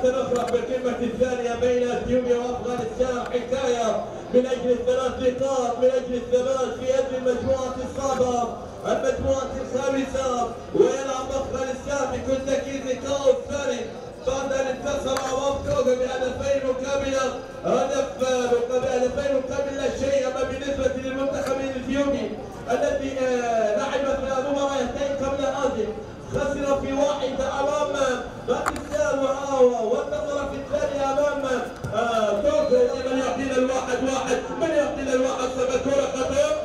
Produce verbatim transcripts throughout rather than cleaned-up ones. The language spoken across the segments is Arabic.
أخرى في القمة الثانية بين اثيوبيا وافغانستان، حكاية من اجل الثلاث نقاط، من اجل الثبات في يد المجموعة الصعبة، المجموعة الخامسة. ويلعب افغانستان بكل تأكيد لقاءه الثاني بعد ان انتصر امام توغو بهدفين مقابل هدف بهدفين مقابل لا شيء. اما بالنسبة للمنتخب الاثيوبي الذي لعب مباراتين قبل هذه، خسر في واحدة امام باكستان وانتصر في الثانية امام توغو. من يعطينا الواحد واحد؟ من يعطينا الواحد؟ سبكورة خطير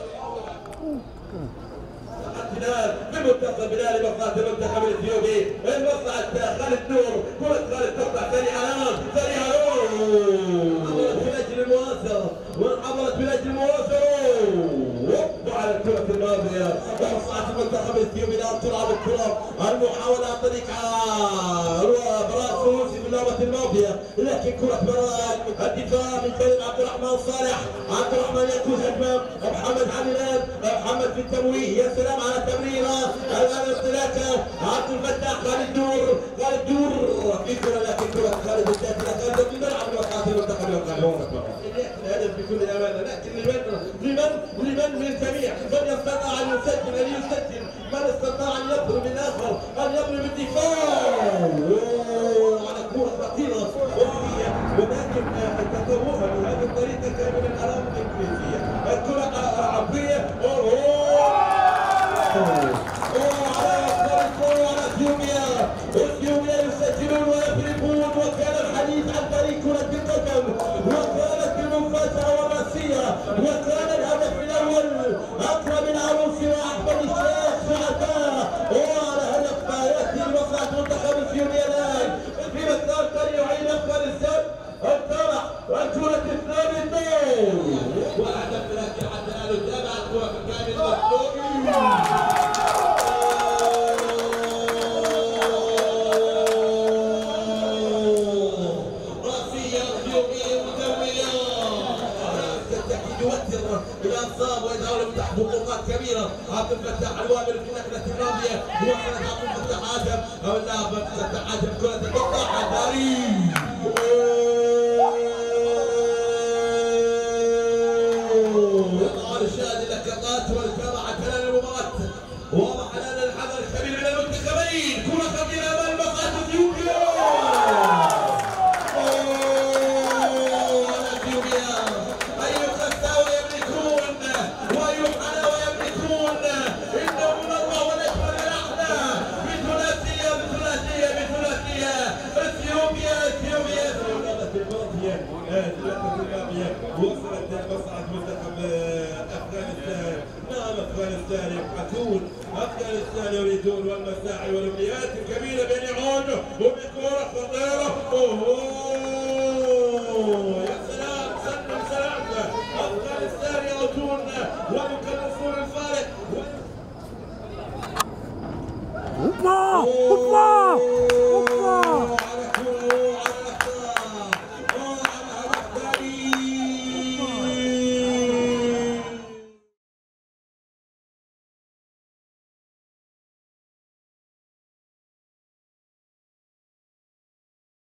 من منتخب بلال مصلحة المنتخب الاثيوبي. مصلحة خالد نور، كرة خالد تقطع سريعة سريعة عبرت بلاجل المواسرة وعبرت بلاجل المواسرة وعلى الكرة الماضية. مصلحة المنتخب الاثيوبي الآن تلعب الكرة، المحاولة عن طريق براء سوسي في اللعبة الماضية، لكن كرة براء الدفاع من جانب عبد الرحمن صالح. عبد الرحمن يأخذ هجمة، محمد حميدان، محمد في التمويه، يا سلام على التمريرة الآن انطلاقة عبد الفتاح خالد نور، خالد نور في كرة لكن كرة خالد الداخلة خالد في الملعب وقعت المنتخب الوطني. الهدف بكل أمانة، لكن لمن لمن لمن من الجميع؟ من يستطيع أن يسجل أن يسجل، من استطاع أن يضرب الآخر أن يضرب الدفاع على كرة خطيرة وفية، ولكن تطورها بهذه الطريقة كان من الآلام الإنجليزية. الكرة عرضية اثيوبيا يسجلون ويضربون، وكان الحديث عن فريق كرة القدم، وكانت المفاجأة والراسية، وكان الهدف الأول أكرم العروسي وأحمد الشيخ سعداء، وعلى هدف يأتي لمصلحة منتخب اثيوبيا الآن في مسار طريق يعيد أفغانستان الطرح الكرة الثابتة وهدف لكن حتى الآن يتابع الكرة بالكامل مطلوب. بالانصاب ويدعون بتحت نقاط كبيره. عبد الفتاح الوامر في نقله الماضيه وصلت عبد الفتاح ادم او اللاعب عبد الفتاح ادم كره تقطع حذاري يضع الشاهد اللقطات والكاميرا خلال المباراه. واضح لنا الحذر الكبير من المنتخبين. كره خطيره امام مصلحه اثيوبيا. وصلت مصلحة منتخب افغانستان. نعم افغانستان يبحثون، افغانستان يريدون، والمساعي والامنيات الكبيرة بين عون وبكرة خطيرة. اوه